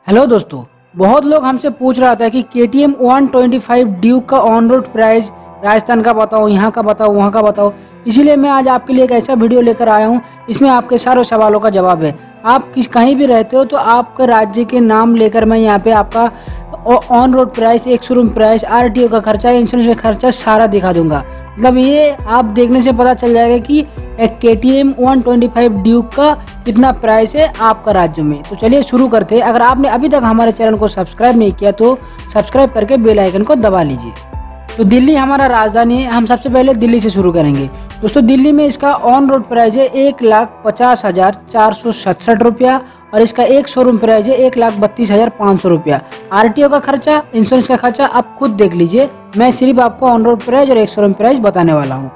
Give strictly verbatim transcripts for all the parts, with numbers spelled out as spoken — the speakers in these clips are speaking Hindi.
हेलो दोस्तों, बहुत लोग हमसे पूछ रहा था कि K T M one twenty five Duke का ऑन रोड प्राइस राजस्थान का बताओ, यहाँ का बताओ, वहाँ का बताओ। इसीलिए मैं आज आपके लिए एक ऐसा वीडियो लेकर आया हूँ, इसमें आपके सारे सवालों का जवाब है। आप किस कहीं भी रहते हो तो आपके राज्य के नाम लेकर मैं यहाँ पे आपका ऑन रोड प्राइस, एक showroom price, R T O का खर्चा, इंश्योरेंस का खर्चा सारा दिखा दूंगा। मतलब ये आप देखने से पता चल जाएगा कि एक K T M one twenty five Duke का कितना प्राइस है आपका राज्य में। तो चलिए शुरू करते हैं। अगर आपने अभी तक हमारे चैनल को सब्सक्राइब नहीं किया तो सब्सक्राइब करके बेल आइकन को दबा लीजिए। तो दिल्ली हमारा राजधानी है, हम सबसे पहले दिल्ली से शुरू करेंगे। दोस्तों, दिल्ली में इसका ऑन रोड प्राइस है एक लाख पचास हजार चार सौ सड़सठ रुपया और इसका एक शोरूम प्राइस है एक लाख बत्तीस हजार पाँच सौ रुपया। आर टी ओ का खर्चा, इंश्योरेंस का खर्चा आप खुद देख लीजिए, मैं सिर्फ आपको ऑन रोड प्राइस और एक शोरूम प्राइस बताने वाला हूँ।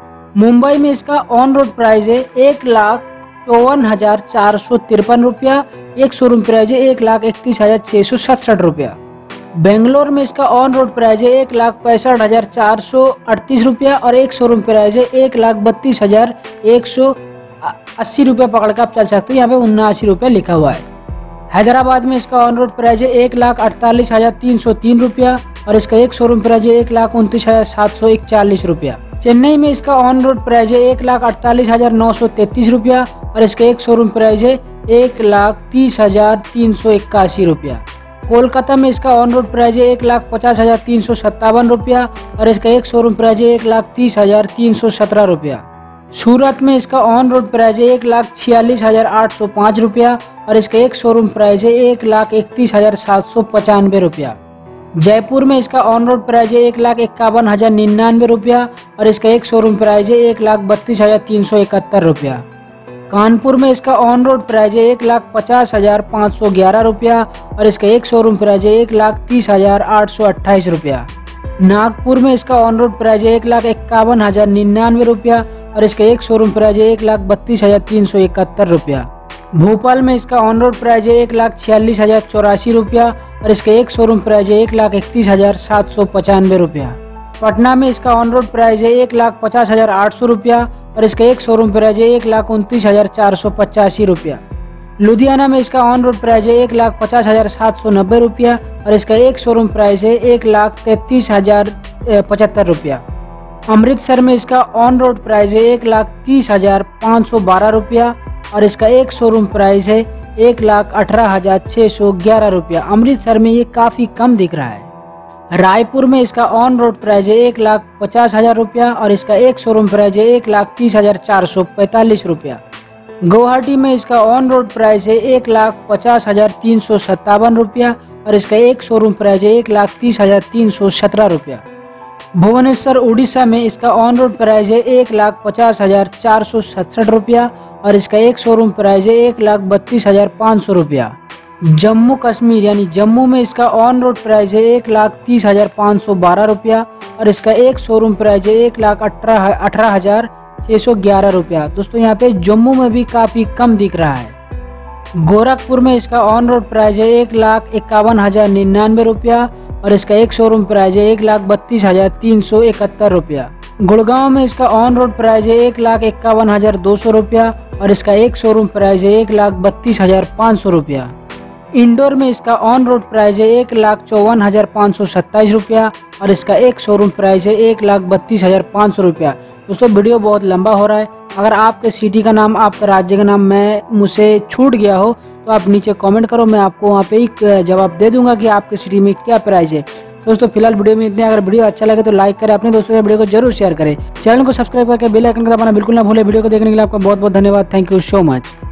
मुंबई में इसका ऑन रोड प्राइस है एक लाख चौवन हजार चार सौ तिरपन रुपया, एक शोरूम प्राइस है एक लाख इकतीस हजार छह सौ सड़सठ रुपया। बेंगलोर में इसका ऑन रोड प्राइस है एक लाख पैंसठ हजार चार सौ अड़तीस रुपया और एक शोरूम प्राइस है एक लाख बत्तीस हजार एक सौ अस्सी रुपया। पकड़ कर आप चल सकते हैं, यहाँ पे उन्नासी रुपया लिखा हुआ है। हैदराबाद में इसका ऑन रोड प्राइस है एक लाख अड़तालीस हजार तीन सौ तीन रुपया और इसका एक शोरूम प्राइस है एक लाख उनतीस हजार सात सौ इकतालीस रुपया। चेन्नई में इसका ऑन रोड प्राइस है एक लाख अड़तालीस हजार नौ सौ तैतीस रुपया और इसका एक शोरूम प्राइस है एक लाख तीस हजार तीन सौ इक्यासी रुपया। कोलकाता में इसका ऑन रोड प्राइस है एक लाख पचास हजार तीन सौ सत्तावन रुपया और इसका एक शोरूम प्राइस है एक लाख तीस हजार तीन सौ सत्रह रुपया। सूरत में इसका ऑन रोड प्राइस है एक लाख छियालीस हजार आठ सौ पाँच रुपया और इसका एक शोरूम प्राइस है एक लाख इकतीस हजार सात सौ पचानवे रुपया। जयपुर में इसका ऑन रोड प्राइस है एक लाख इक्यावन हजार निन्यानवे रुपया और इसका एक शोरूम प्राइस है एक लाख बत्तीस हजार तीन सौ इकहत्तर रुपया। कानपुर में इसका ऑन रोड प्राइस है एक लाख पचास हजार पाँच सौ ग्यारह रुपया और इसका एक शोरूम प्राइस है एक लाख तीस हजार आठ सौ अट्ठाईस रुपया। नागपुर में इसका ऑन रोड प्राइस है एक लाख इक्यावन हजार निन्यानवे रुपया और इसका एक शोरूम प्राइस है एक लाख बत्तीस हजार तीन सौ इकहत्तर रुपया। भोपाल में इसका ऑन रोड प्राइस है एक लाख छियालीस हजार चौरासी रुपया और इसका एक शोरूम प्राइस है एक लाख इकतीस हजार सात सौ पचानवे रुपया। पटना में इसका ऑन रोड प्राइस है एक लाख पचास हजार आठ सौ रुपया और इसका एक शोरूम प्राइस है एक लाख उनतीस हजार चार सौ पचासी रुपया। लुधियाना में इसका ऑन रोड प्राइस है एक लाख पचास हजार सात सौ नब्बे रुपया और इसका एक शोरूम प्राइस है एक लाख तैतीस हजार पचहत्तर रुपया। अमृतसर में इसका ऑन रोड प्राइस है एक लाख तीस हजार पाँच सौ बारह रुपया और इसका एक शोरूम प्राइस है एक लाख अठारह हजार छः सौ ग्यारह रुपया। अमृतसर में ये काफ़ी कम दिख रहा है। रायपुर में इसका ऑन रोड प्राइस है एक लाख पचास हजार रुपया और इसका एक शोरूम प्राइस है एक लाख तीस हजार चार सौ पैंतालीस रुपया। गुवाहाटी में इसका ऑन रोड प्राइस है एक लाख पचास हजार तीन सौ सत्तावन रुपया और इसका एक शोरूम प्राइस है एक लाख तीस हजार तीन सौ सत्रह रुपया। भुवनेश्वर उड़ीसा में इसका ऑन रोड प्राइस है एक लाख पचास हजार चार सौ सड़सठ रुपया और इसका एक शोरूम प्राइस है एक लाख बत्तीस हजार पाँच सौ रुपया। जम्मू कश्मीर यानी जम्मू में इसका ऑन रोड प्राइस है एक लाख तीस हजार पाँच सौ बारह रुपया और इसका एक शोरूम प्राइस है एक लाख अठारह अठारह हजार छः सौ ग्यारह रुपया। दोस्तों, यहाँ पे जम्मू में भी काफ़ी कम दिख रहा है। गोरखपुर में इसका ऑन रोड प्राइस है एक लाख इक्यावन हजार निन्यानवे रुपया और इसका एक शोरूम प्राइस है एक लाख बत्तीस हजार तीन सौ इकहत्तर रुपया। गुड़गांव में इसका ऑन रोड प्राइस है एक लाख इक्यावन हजार दो सौ रुपया और इसका एक शोरूम प्राइस है एक लाख बत्तीस हजार पाँच सौ रुपया। इंदौर में इसका ऑन रोड प्राइस है एक लाख चौवन हजार पाँच सौ सत्ताईस रुपया और इसका एक शोरूम प्राइस है एक लाख बत्तीस हजार पाँच सौ रुपया। दोस्तों, वीडियो बहुत लंबा हो रहा है। अगर आपके सिटी का नाम, आपके राज्य का नाम मैं मुझसे छूट गया हो तो आप नीचे कमेंट करो, मैं आपको वहाँ पे एक जवाब दे दूंगा कि आपके सिटी में क्या प्राइस है। दोस्तों, फिलहाल वीडियो में इतने। अगर वीडियो अच्छा लगे तो लाइक करें, अपने दोस्तों से वीडियो को जरूर शेयर करें, चैनल को सब्सक्राइब करके बेल आइकन दबाना बिल्कुल ना भूलें। वीडियो को देखने के लिए आपका बहुत बहुत धन्यवाद। Thank you so much.